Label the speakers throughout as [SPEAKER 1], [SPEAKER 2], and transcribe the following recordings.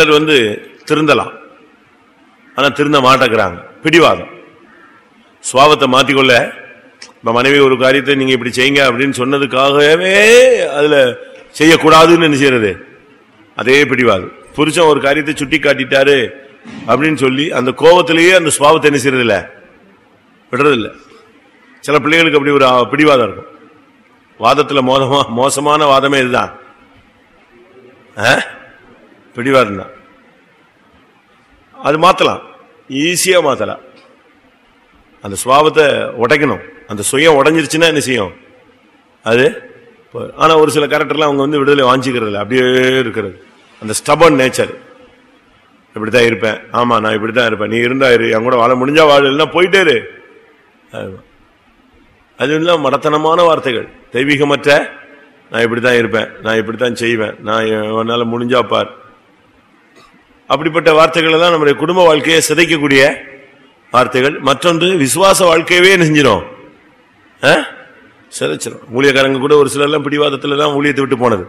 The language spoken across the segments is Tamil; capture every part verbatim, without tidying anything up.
[SPEAKER 1] சிலர் வந்து திருந்தலாம், ஆனா திருந்த மாட்டேங்கிறாங்க. பிடிவாதம். சுவாபத்தை மாத்திக்கொள்ள மனைவி ஒரு காரியத்தை நீங்க இப்படி செய்யுங்க அப்படின்னு சொன்னதுக்காகவே அதுல செய்யக்கூடாதுன்னு என்ன செய்யறது, அதே பிடிவாது. புருஷன் ஒரு காரியத்தை சுட்டி காட்டிட்டாரு அப்படின்னு சொல்லி அந்த கோபத்திலேயே அந்த சுவாபத்தை என்ன செய்யறது இல்ல, விடுறது இல்ல. சில பிள்ளைகளுக்கு அப்படி ஒரு பிடிவாதம் இருக்கும். வாதத்துல மோசமா மோசமான வாதமே இதுதான், பிடிவாதம் தான். அது மாத்தலாம், ஈஸியா மாத்தலாம். அந்த சுவாபத்தை உடைக்கணும். அந்த சுயம் உடைஞ்சிருச்சுன்னா என்ன செய்யும் அது. ஆனா ஒரு சில கேரக்டர்லாம் அவங்க வந்து விடுதலை வாஞ்சிக்கிறது அப்படியே இருக்கிறது. அந்த ஸ்டபர்ன் நேச்சர், இப்படித்தான் இருப்பேன், ஆமா நான் இப்படித்தான் இருப்பேன், நீ இருந்தா இரு, என் கூட வாழ முடிஞ்சா வாழ, இல்லைன்னா போயிட்டே இரு. அது எல்லாம் மடத்தனமான வார்த்தைகள், தெய்வீகமற்ற. நான் இப்படித்தான் இருப்பேன், நான் இப்படித்தான் செய்வேன், நான் என்னால முடிஞ்சா பார். அப்படிப்பட்ட வார்த்தைகள் எல்லாம் நம்முடைய குடும்ப வாழ்க்கையை சிதைக்கக்கூடிய வார்த்தைகள். மற்றொன்று விசுவாச வாழ்க்கையவே என்ன செஞ்சிடும், சிதைச்சிடும். ஊழியக்காரங்க கூட ஒரு சிலர் எல்லாம் பிடிவாதத்துல தான் ஊழியத்தை விட்டு போனது.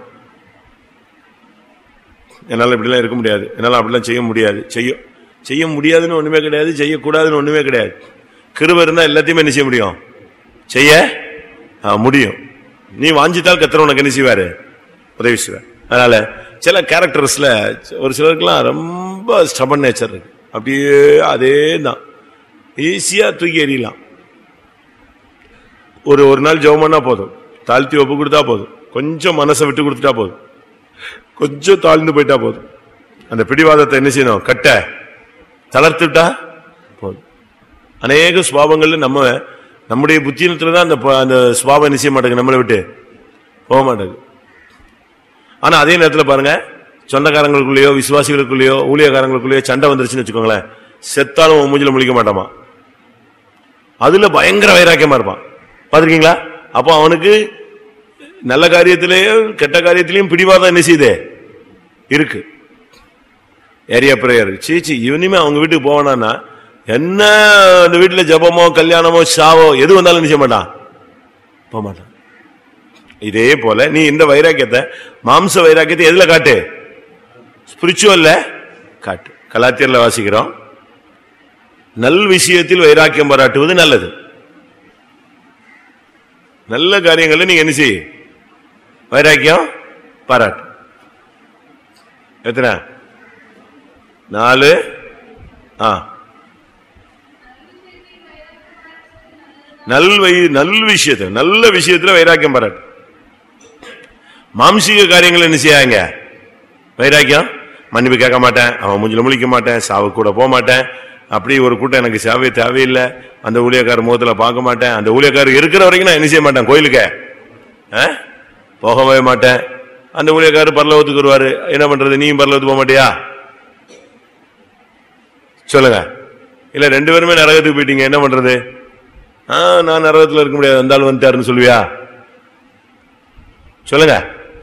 [SPEAKER 1] என்னால இப்படிலாம் இருக்க முடியாது, என்னால அப்படிலாம் செய்ய முடியாது. செய்ய செய்ய முடியாதுன்னு ஒண்ணுமே கிடையாது, செய்யக்கூடாதுன்னு ஒண்ணுமே கிடையாது. கிருபை இருந்தா எல்லாத்தையுமே என்ன செய்ய முடியும், செய்ய முடியும். நீ வாஞ்சித்தால் கர்த்தர் உனக்கு என்ன செய்வாரு, உதவி செய்வார். அதனால சில கேரக்டர்ஸ்ல ஒரு சிலருக்குலாம் ரொம்ப ஸ்டபர்ன் நேச்சர் இருக்கு. அப்படியே அதே தான் ஈஸியா தூக்கி எறியலாம். ஒரு ஒரு நாள் ஜெபம் பண்ணா போதும், தாழ்த்தி ஒப்பு கொடுத்தா போதும், கொஞ்சம் மனசை விட்டு கொடுத்துட்டா போதும், கொஞ்சம் தாழ்ந்து போயிட்டா போதும், அந்த பிடிவாதத்தை என்ன செய்யணும், கட்ட தளர்த்துட்டா போதும். அநேக சுபாவங்கள்ல நம்ம நம்முடைய புத்தியினத்துலதான் அந்த அந்த சுபாவம் என்ன செய்ய மாட்டேங்குது, நம்மளை விட்டு போக மாட்டேங்குது. ஆனா அதே நேரத்தில் பாருங்க, சொந்தக்காரங்களுக்குள்ளேயோ விசுவாசிகளுக்குள்ளேயோ ஊழியக்காரங்களுக்குள்ளேயோ சண்டை வந்துருச்சுன்னு வச்சுக்கோங்களேன், செத்தாலும் மூஞ்சில முழிக்க மாட்டாமா, அதுல பயங்கர வைராக்கியமா இருப்பான். பாத்திருக்கீங்களா? அப்போ அவனுக்கு நல்ல காரியத்திலேயும் கெட்ட காரியத்திலையும் பிடிவாதம் என்ன செய்யுது இருக்கு. ஏரியா பிரேயர் சீச்சி இவனுமே அவங்க வீட்டுக்கு போவானா, என்ன அந்த வீட்டுல ஜபமோ கல்யாணமோ சாவோ எது வந்தாலும் என்ன செய்ய மாட்டான், போக மாட்டான். இதே போல நீ இந்த வைராக்கியத்தை, மாம்ச வைராக்கியத்தை எதுல காட்டு, ஸ்பிரிச்சுவல்ல காட்டு. கலாத்தியர்ல வாசிக்கிறோம், நல் விஷயத்தில் வைராக்கியம் பாராட்டுவது நல்லது. நல்ல காரியங்கள் நீங்க என்ன செய்ய வைராக்கியம் பாராட்டு. எத்தனை நாலு ஆ நல் நல் விஷயத்தை நல்ல விஷயத்துல வைராக்கியம் பாராட்டு. மாம்சீக காரியங்கள் என்ன செய்யாங்க வைராக்கியம், மன்னிப்பு கேட்க மாட்டேன், அவன் மூஞ்சில முழிக்க மாட்டேன், சாவு கூட போக மாட்டேன், அப்படி ஒரு கூட்டம் எனக்கு சேவை தேவையில்லை, அந்த ஊழியக்காரர் முகத்துல பார்க்க மாட்டேன், அந்த ஊழியக்காரர் இருக்கிற வரைக்கும் நான் என்ன செய்ய மாட்டேன், கோயிலுக்கு போகவே மாட்டேன், அந்த ஊழியக்காரர் பரலோகத்துக்கு வருவாரு, என்ன பண்றது, நீயும் பரலோகத்துக்கு போக மாட்டியா சொல்லுங்க. இல்ல ரெண்டு பேருமே நரகத்துக்கு போயிட்டீங்க, என்ன பண்றது, ஆஹ் நான் நரகத்துல இருக்க முடியாது, வந்தாலும் வந்துட்டாருன்னு சொல்லுவியா சொல்லுங்க.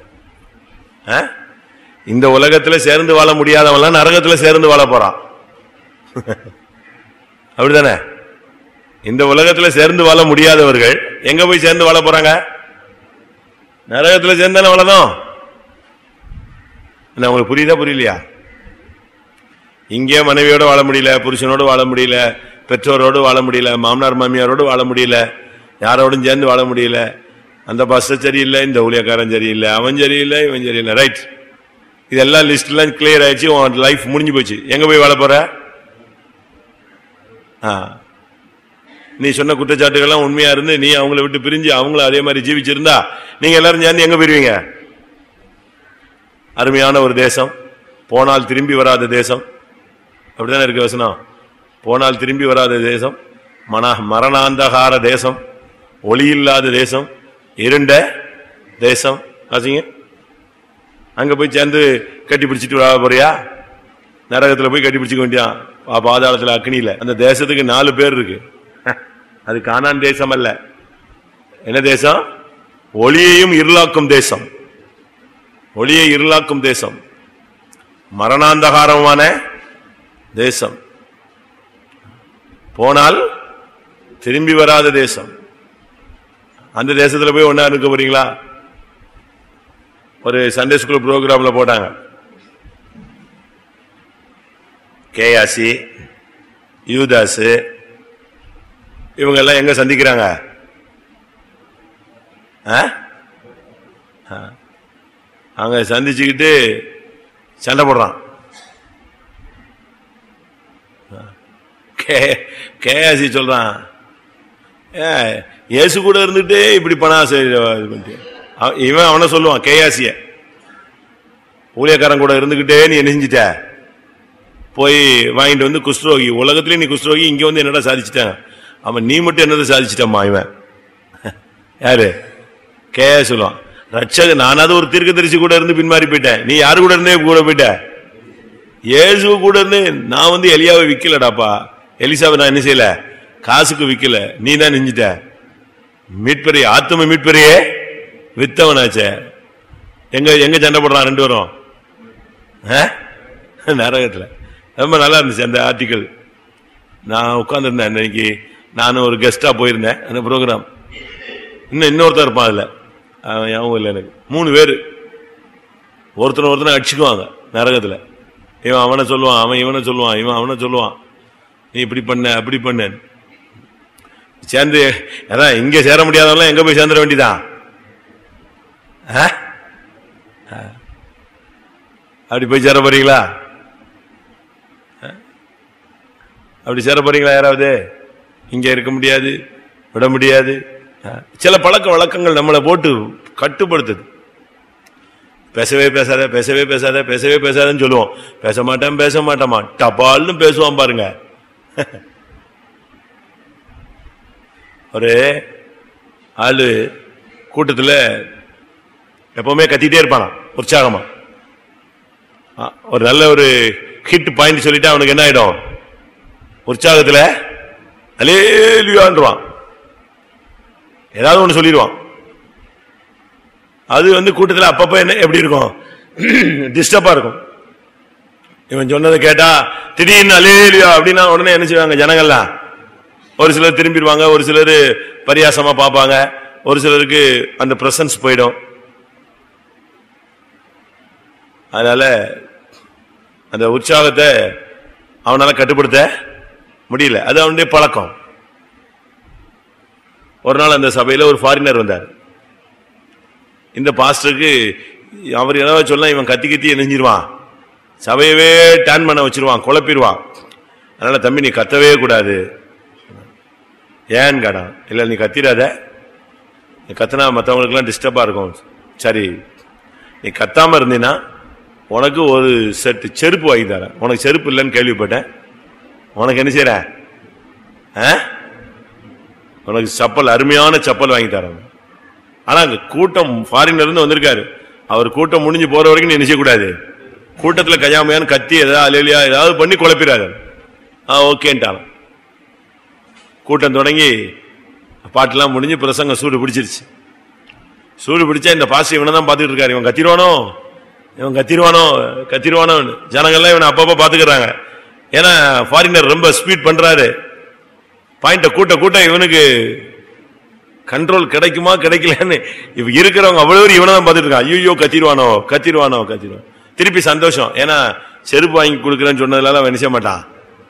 [SPEAKER 1] இந்த உலகத்துல சேர்ந்து வாழ முடியாதவன் நரகத்துல சேர்ந்து வாழ போறான், அப்படித்தானே? இந்த உலகத்துல சேர்ந்து வாழ முடியாதவர்கள் எங்க போய் சேர்ந்து வாழ போறாங்க, நரகத்துல சேர்ந்தானே வாழணும். உங்களுக்கு புரியுதா புரியலையா? இங்கே மனைவியோட வாழ முடியல, புருஷனோடு வாழ முடியல, பெற்றோரோடு வாழ முடியல, மாமனார் மாமியாரோடு வாழ முடியல, யாரோடும் சேர்ந்து வாழ முடியல, அந்த பஸ் சரியில்லை, இந்த ஊழியக்காரன் சரியில்லை, அவன் சரியில்லை, இவன் சரியில்லை, ரைட். இதெல்லாம் லிஸ்ட் எல்லாம் கிளியர் ஆயிடுச்சு, உன் லைஃப் முடிஞ்சு போச்சு. எங்க போய் வாழ போற? நீ சொன்ன குற்றச்சாட்டுகள்லாம் உண்மையா இருந்து நீ அவங்களை விட்டு பிரிஞ்சு அவங்களும் அதே மாதிரி ஜீவிச்சிருந்தா நீங்க எல்லாரும் சேர்ந்து எங்க போயிருவீங்க? அருமையான ஒரு தேசம், போனால் திரும்பி வராத தேசம், அப்படித்தானே இருக்கு வசனம். போனால் திரும்பி வராத தேசம், மன மரணாந்தகார தேசம், ஒளி இல்லாத தேசம், இருண்ட தேசம். ஆச்சுங்க, அங்க போய் சேர்ந்து கட்டி பிடிச்சிட்டு வர போறியா? நரகத்துல போய் கட்டி பிடிச்சிக்க வேண்டியான், பாதாளத்துல அக்னியில. அந்த தேசத்துக்கு நாலு பேர் இருக்கு. அது கானான் தேசம் அல்ல. என்ன தேசம்? ஒளியையும் இருளாக்கும் தேசம். ஒளியை இருளாக்கும் தேசம், மரணாந்தகாரமான தேசம், போனால் திரும்பி வராத தேசம். அந்த தேசத்துல போய் ஒன்னா இருக்க போறீங்களா? ஒரு சண்டே ஸ்கூல் ப்ரோக்ராம்ல போட்டாங்க, கேயாசி, யூதாசு, இவங்க எல்லாம் எங்க சந்திக்கிறாங்க? அங்க சந்திச்சுக்கிட்டு சண்டை போடுறான். கேயாசி சொல்றான், இயேசு கூட இருந்துட்டு இப்படி பண்ணா இவன் அவனை சொல்லுவான். கேயாசிய ஊழியக்காரன் கூட இருந்துகிட்டே நீ என்ன செஞ்சிட்ட, போய் வாங்கிட்டு வந்து குஷ்டரோகி, உலகத்திலே நீ குஷ்டரோகி, இங்க வந்து என்னடா சாதிச்சுட்டான். அவன் நீ மட்டும் என்னதை சாதிச்சிட்டம்மா? இவன் யாரு? கேயா சொல்லுவான், ரட்சக நானாவது ஒரு தீர்க்கதரிசி கூட இருந்து பின்மாறி போயிட்டேன், நீ யாரு கூட இருந்தே கூட போயிட்ட? இயேசு கூட இருந்து. நான் வந்து எலியாவை விக்கலடாப்பா, எலிசாவை நான் என்ன செய்யல, காசுக்கு விக்கல, நீ தான் நெஞ்சிட்ட. மீட்பெரிய ஆத்தும மீட்பெரியே வித்தவனாச்சே. எங்க எங்க சண்டை போடுறான் ரெண்டு பேரும்? நரகத்துல. ரொம்ப நல்லா இருந்துச்சு அந்த ஆர்டிக்கல். நான் உட்கார்ந்துருந்தேன் இன்னைக்கு, நானும் ஒரு கெஸ்டா போயிருந்தேன் அந்த ப்ரோக்ராம். இன்னும் இன்னொருத்தர் இருப்பான் அதுல, ஞாபகம் இல்லை எனக்கு. மூணு பேரு ஒருத்தனை ஒருத்தனை அடிச்சுக்குவாங்க நரகத்துல. இவன் அவனை சொல்லுவான், அவன் இவனை சொல்லுவான், இவன் அவனை சொல்லுவான், நீ இப்படி பண்ண அப்படி பண்ண. சேர்ந்து அதான் இங்க சேர முடியாதவெல்லாம் எங்க போய் சேர்ந்துட வேண்டியதான். அப்படி போய் சேர போறீங்களா? அப்படி சேர போறீங்களா? யாராவது இங்க இருக்க முடியாது, விட முடியாது. சில பழக்க வழக்கங்கள் நம்மளை போட்டு கட்டுப்படுத்துது. பேசவே பேசாத, பேசவே பேசாத, பேசவே பேசாதன்னு சொல்லுவோம். பேச மாட்டேன் பேச மாட்டேமா, டபால்னு பேசுவான் பாருங்க. ஒரு ஆளு கூட்டத்தில் எப்பவுமே கத்திட்டே இருப்பானா உற்சாகமா. ஒரு நல்ல ஒரு ஹிட் பாயிண்ட் சொல்லிட்டு அவனுக்கு என்ன ஆயிடும், உற்சாகத்துல அல்லேலூயான்றான், ஏதாவது ஒண்ணு சொல்லிடுவான். அது வந்து கூட்டத்தில் அப்பப்ப என்ன எப்படி இருக்கும், டிஸ்டர்பா இருக்கும். இவன் சொன்னதை கேட்டா திடீர்னு அல்லேலூயா அப்படின்னா உடனே என்ன செய்வாங்க ஜனங்கள்லாம்? ஒரு சிலர் திரும்பிடுவாங்க, ஒரு சிலர் பரியாசமா பார்ப்பாங்க, ஒரு சிலருக்கு அந்த பிரசன்ஸ் போயிடும். அதனால அந்த உற்சாகத்தை அவனால கட்டுப்படுத்த முடியல, அது அவனுடைய பழக்கம். ஒரு நாள் அந்த சபையில ஒரு ஃபாரினர் வந்தார். இந்த பாஸ்டருக்கு அவர் ஏதாவது சொன்னா இவன் கத்தி கத்தி நெஞ்சிருவான், சபையவே டேன் பண்ண வச்சிருவான், குழப்பிடுவான். அதனால தம்பி நீ கத்தவே கூடாது. ஏன்னு கேட்டான். இல்ல நீ கத்திராத, நீ கத்தினா மற்றவங்களுக்கு எல்லாம் டிஸ்டர்பா இருக்கும். சரி நீ கத்தாம இருந்தீன்னா உனக்கு ஒரு செட்டு செருப்பு வாங்கி தரேன். உனக்கு செருப்பு இல்லைன்னு கேள்விப்பட்டேன், உனக்கு என்ன செய்யற, உனக்கு சப்பல், அருமையான சப்பல் வாங்கி தரேன். ஆனா அங்க கூட்டம் ஃபாரின்ல இருந்து வந்திருக்காரு, அவர் கூட்டம் முடிஞ்சு போற வரைக்கும் நீ என்ன செய்யக்கூடாது, கூட்டத்துல கையாமையான்னு கத்தி ஏதாவது அலையிலையா ஏதாவது பண்ணி குழப்பிடாது. ஆ ஓகேன்ட்டான். கூட்டம் தொடங்கி பாட்டெல்லாம் முடிஞ்சு பிரசங்க சூடு பிடிச்சிருச்சு. சூடு பிடிச்சா இந்த பாசி இவனை தான் பார்த்துட்டு இருக்காரு, இவன் கத்திருவானோ இவன் கத்திருவானோ கத்திருவானோ. ஜனங்கள்லாம் இவனை அப்பப்ப பாத்துக்கிறாங்க, ஏன்னா ஃபாரினர் ரொம்ப ஸ்பீட் பண்றாரு. பாயிண்ட கூட்ட கூட்ட இவனுக்கு கண்ட்ரோல் கிடைக்குமா கிடைக்கலன்னு இவ இருக்கிறவங்க அவ்வளவு இவனை தான் பார்த்துட்டு இருக்கான். ஐயோ கத்திருவானோ கத்திருவானோ கத்திருவான். திருப்பி சந்தோஷம், ஏன்னா செருப்பு வாங்கி கொடுக்குறேன்னு சொன்னதுனால அவன் நினைச்ச மாட்டான்,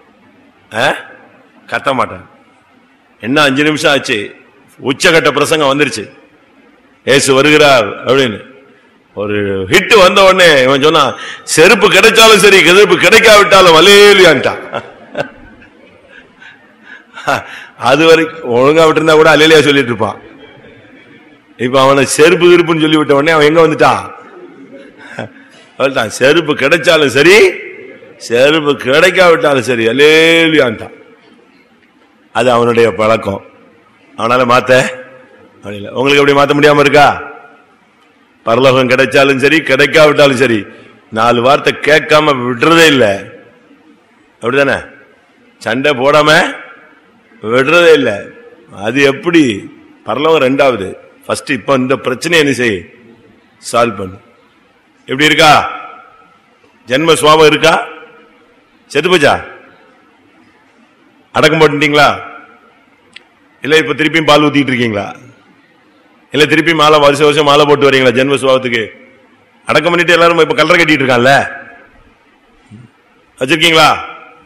[SPEAKER 1] கத்த மாட்டான். என்ன அஞ்சு நிமிஷம் ஆச்சு, உச்சகட்ட பிரசங்கம் வந்துருச்சு, ஏசு வருகிறார் அப்படின்னு ஒரு ஹிட் வந்த உடனே இவன் சொன்னா செருப்பு கிடைச்சாலும் சரி செருப்பு கிடைக்காவிட்டாலும் அல்லேலூயான்ட்டான். அது வரைக்கும் ஒழுங்கா விட்டு இருந்தா கூட அல்லேலூயா சொல்லிட்டு இருப்பான். இப்ப அவனை செருப்பு இருப்புன்னு சொல்லி விட்ட உடனே அவன் எங்க வந்துட்டான், செருப்பு கிடைச்சாலும் சரி செருப்பு கிடைக்காவிட்டாலும் சரி அல்லேலூயான்ட்டான். அது அவனுடைய பழக்கம், அவனால மாத்த முடியல. உங்களுக்கு எப்படி மாத்த முடியாம இருக்கா? பரலோகம் கிடைச்சாலும் சரி கிடைக்காவிட்டாலும் சரி நாலு வார்த்தை கேட்காம விடுறதே இல்லை, அப்படிதானே? சண்டை போடாம விடுறதே இல்லை. அது எப்படி? பரலோகம் ரெண்டாவது, ஃபர்ஸ்ட் இப்ப இந்த பிரச்சனையை என்ன செய், சால்வ் பண்ணு. எப்படி இருக்கா? ஜென்ம சுவாபம் இருக்கா? செத்து போச்சா? அடக்கம் போட்டுட்டீங்களா? இல்ல இப்ப திருப்பியும் பால் ஊத்திட்டு இருக்கீங்களா? இல்ல திருப்பி மாலை வருஷம் வருஷம் மாலை போட்டு வரீங்களா ஜென்ம சுபாவத்துக்கு? அடக்கம் பண்ணிட்டு எல்லாரும் இப்ப கல்லறை கட்டிட்டு இருக்கான்ல, வச்சிருக்கீங்களா?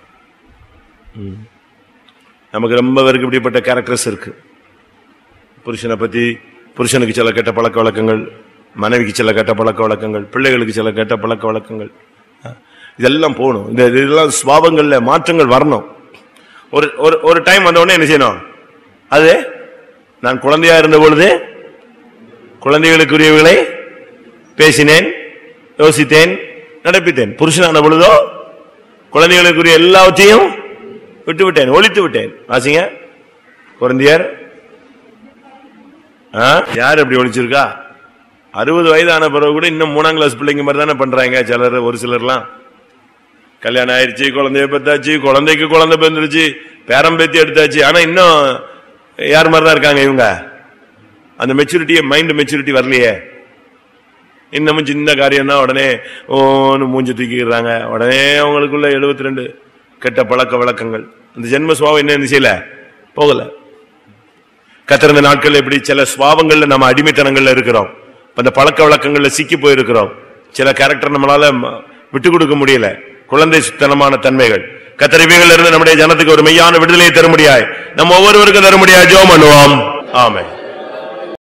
[SPEAKER 1] நமக்கு ரொம்ப பேருக்கு இப்படிப்பட்ட கேரக்டர்ஸ் இருக்கு. புருஷனை பத்தி, புருஷனுக்கு சில கெட்ட பழக்க வழக்கங்கள், மனைவிக்கு சில கெட்ட பழக்க வழக்கங்கள், பிள்ளைகளுக்கு சில கெட்ட பழக்க வழக்கங்கள், இதெல்லாம் போகணும். இந்த இதெல்லாம் சுபாவங்கள்ல மாற்றங்கள் வரணும். ஒரு ஒரு டைம் வந்த உடனே என்ன செய்யணும்? அது நான் குழந்தையா இருந்த பொழுது குழந்தைகளுக்குரியவர்களை பேசினேன், யோசித்தேன், நடப்பித்தேன். புருஷனான பொழுதோ குழந்தைகளுக்குரிய எல்லாவற்றையும் விட்டு விட்டேன், ஒழித்து விட்டேன். வாசிங்க குழந்தையர். யார் அப்படி ஒழிச்சிருக்கா? அறுபது வயதான பிறகு கூட இன்னும் மூணாம் கிளாஸ் பிள்ளைங்க மாதிரி தானே பண்றாங்க சிலர். ஒரு சிலர்லாம் கல்யாணம் ஆயிடுச்சு, குழந்தைய பெத்தாச்சு, குழந்தைக்கு குழந்தை பிறந்துருச்சு, பேரம் பேத்தி எடுத்தாச்சு. ஆனா இன்னும் யார் மாதிரிதான் இருக்காங்க இவங்க. அந்த மெச்சூரிட்டியே, மைண்ட் மெச்சூரிட்டி வரலையே. இன்னமும் சின்ன காரியம் தான் உடனே ஓன்னு மூஞ்சி தூக்கிடுறாங்க. உடனே அவங்களுக்குள்ள எழுபத்தி ரெண்டு கெட்ட பழக்க வழக்கங்கள். அந்த ஜென்ம சுவாவம் என்ன செய்யல, போகல. கத்திருந்த நாட்கள் எப்படி சில சுவாவங்கள்ல நம்ம அடிமைத்தனங்கள்ல இருக்கிறோம், அந்த பழக்க வழக்கங்கள்ல சிக்கி போயிருக்கிறோம். சில கேரக்டர் நம்மளால விட்டு கொடுக்க முடியல, குழந்தை சுத்தனமான தன்மைகள். கத்தரிவைகள் இருந்து நம்முடைய ஜனத்துக்கு ஒரு மெய்யான விடுதலையை தர முடியாது, நம்ம ஒவ்வொருவருக்கும் தர முடியாது. ஜெபம் பண்ணுவோம். ஆமென்.